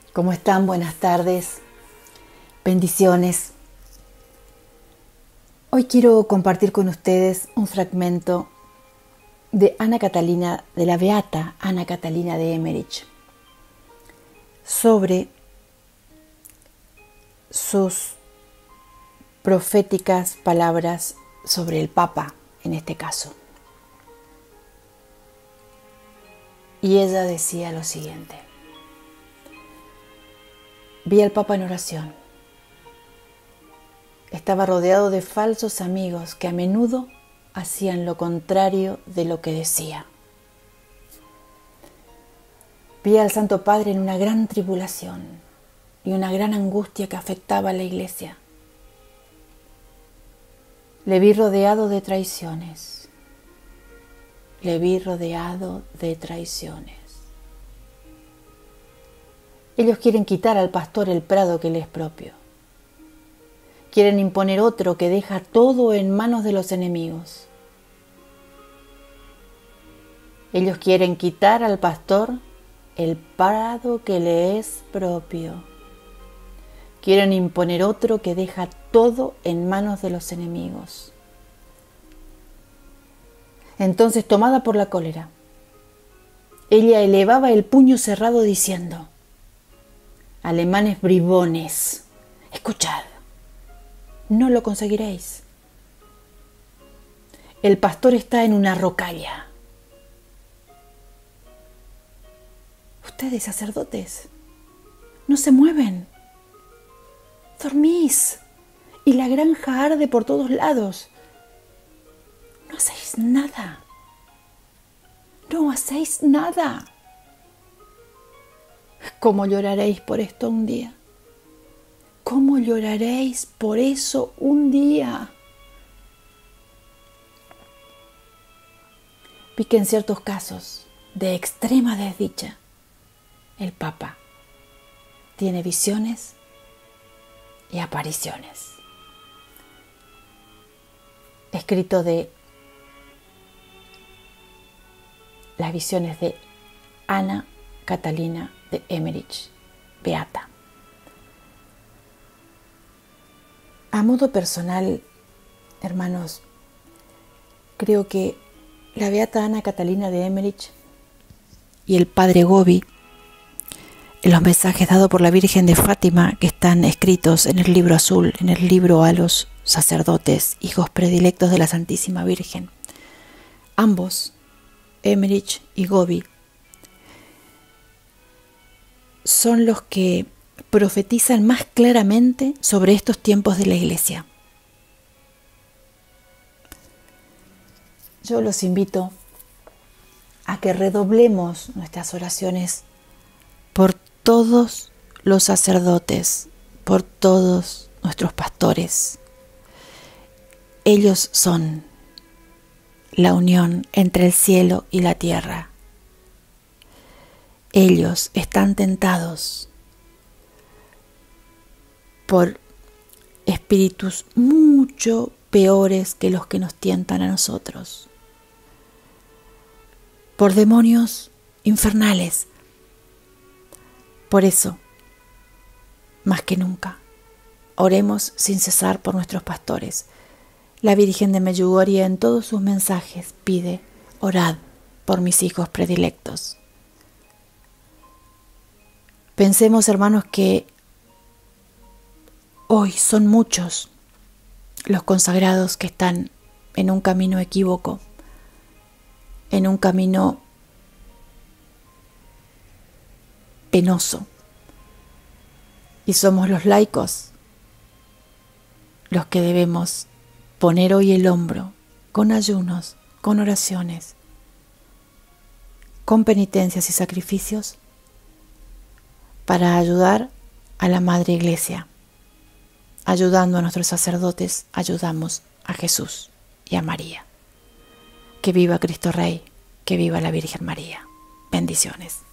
¿Cómo están? Buenas tardes. Bendiciones. Hoy quiero compartir con ustedes un fragmento de Ana Catalina, de la beata Ana Catalina de Emmerich, sobre sus proféticas palabras sobre el Papa, en este caso. Y ella decía lo siguiente: vi al Papa en oración. Estaba rodeado de falsos amigos que a menudo hacían lo contrario de lo que decía. Vi al Santo Padre en una gran tribulación y una gran angustia que afectaba a la Iglesia. Le vi rodeado de traiciones. Le vi rodeado de traiciones. Ellos quieren quitar al pastor el prado que le es propio. Quieren imponer otro que deja todo en manos de los enemigos. Ellos quieren quitar al pastor el prado que le es propio. Quieren imponer otro que deja todo en manos de los enemigos. Entonces, tomada por la cólera, ella elevaba el puño cerrado diciendo: alemanes bribones, escuchad, no lo conseguiréis. El pastor está en una rocalla. Ustedes, sacerdotes, no se mueven. Dormís y la granja arde por todos lados. No hacéis nada. No hacéis nada. ¿Cómo lloraréis por esto un día? ¿Cómo lloraréis por eso un día? Vi que en ciertos casos de extrema desdicha, el Papa tiene visiones y apariciones. Escrito de las visiones de Ana Catalina de Emmerich, beata. A modo personal, hermanos, creo que la beata Ana Catalina de Emmerich y el padre Gobi, en los mensajes dados por la Virgen de Fátima que están escritos en el libro azul, en el libro a los sacerdotes, hijos predilectos de la Santísima Virgen, ambos, Emmerich y Gobi, son los que profetizan más claramente sobre estos tiempos de la Iglesia. Yo los invito a que redoblemos nuestras oraciones por todos los sacerdotes, por todos nuestros pastores. Ellos son la unión entre el cielo y la tierra. Ellos están tentados por espíritus mucho peores que los que nos tientan a nosotros, por demonios infernales. Por eso, más que nunca, oremos sin cesar por nuestros pastores. La Virgen de Medjugorje en todos sus mensajes pide: orad por mis hijos predilectos. Pensemos, hermanos, que hoy son muchos los consagrados que están en un camino equívoco, en un camino penoso. Y somos los laicos los que debemos poner hoy el hombro, con ayunos, con oraciones, con penitencias y sacrificios, para ayudar a la Madre Iglesia. Ayudando a nuestros sacerdotes, ayudamos a Jesús y a María. Que viva Cristo Rey, que viva la Virgen María. Bendiciones.